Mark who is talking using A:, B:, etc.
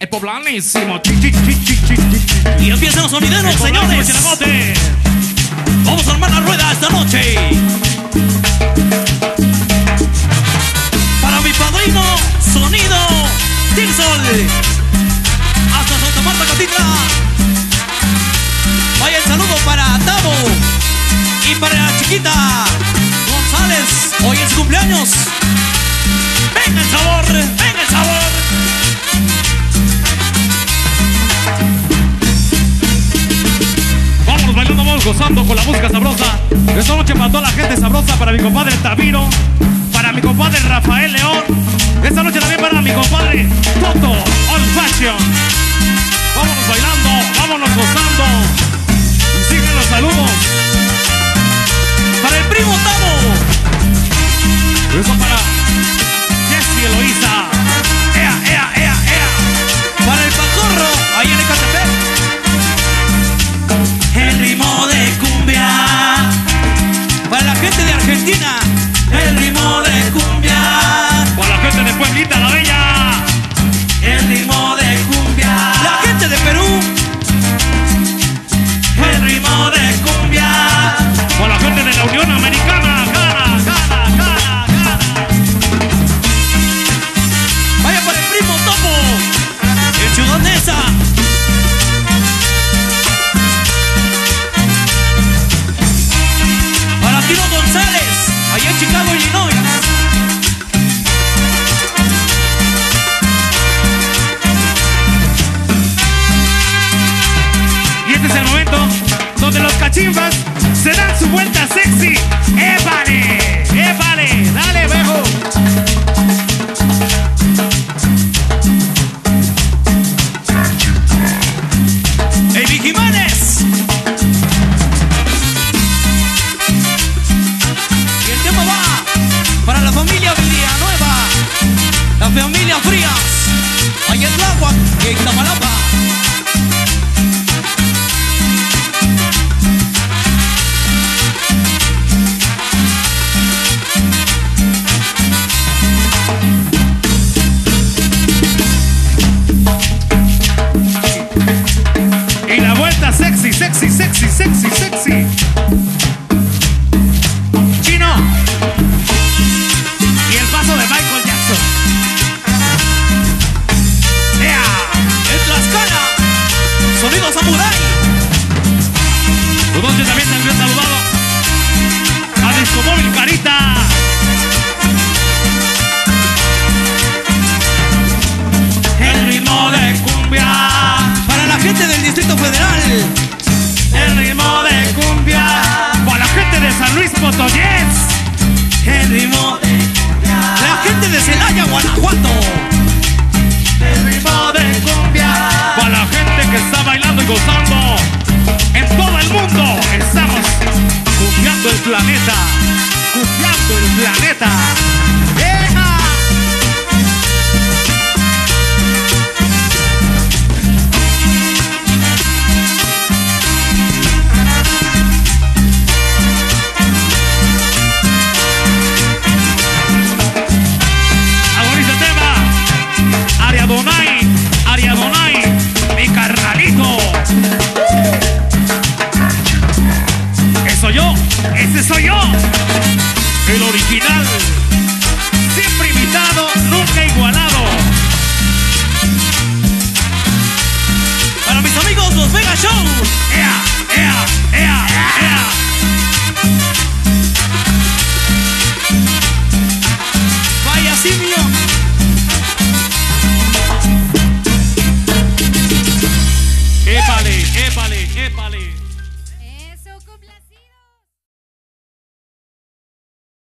A: El poblanísimo. Y empiezan los sonideros, señores. Vamos a armar la rueda esta noche. Para mi padrino, sonido Tirsol. Hasta Santa Marta, Catitla. Vaya el saludo para Tavo. Y para la chiquita González. Hoy es su cumpleaños. Venga el sabor, venga el sabor. Vámonos bailando, vamos gozando con la música sabrosa. Esta noche para toda la gente sabrosa. Para mi compadre Taviro, para mi compadre Rafael León. Esta noche también para mi compadre Toto Old Fashion. Vámonos bailando, vámonos gozando. Y siguen los saludos. Para el primo Tavo. Eso para Jessy Eloísa. Ea, ea, ea, ea. Para el Pacorro, ahí en Ecatepec. El ritmo de cumbia. Para la gente de Argentina. El ritmo de cumbia. Para la gente de Pueblita la Bella. El ritmo de cumbia. La gente de Perú. El ritmo de cumbia. Para la gente de la Unión Americana. Gana, gana, gana, gana. Vaya para el primo Topo. En Ciudad Neza. Para Tino González, allá en Chicago, Illinois. Y este es el momento donde los cachimbas se dan su vuelta sexy. ¡Épale! ¡Épale! ¡Dale, viejo! ¡Ey, Vigimanes! Y el tema va para la familia Villanueva, la familia Frías, allá en Tláhuac y en Iztapalapa. Y la vuelta sexy, sexy, sexy, sexy, sexy. Chino. Y el paso de Michael Jackson. ¡Ea! En Tlaxcala. Sonido Samurai. Los dos también se han saludado a Disco Móvil Carita. El ritmo de cumbia. Para la gente del Distrito Federal. El ritmo de cumbia. Para la gente de San Luis Potosí. El ritmo de cumbia. La gente de Celaya, Guanajuato. El ritmo de cumbia. Para la gente que está bailando y gozando en todo el mundo. Estamos cumbiando el planeta. Cumbiando el planeta. ¡Eja! Ariadonay, mi carnalito. Ese soy yo, el original, siempre imitado, nunca igualado. Para mis amigos los Vega Show. ¡Ea, ea, ea, ea! Vaya simio. Épale, épale, épale.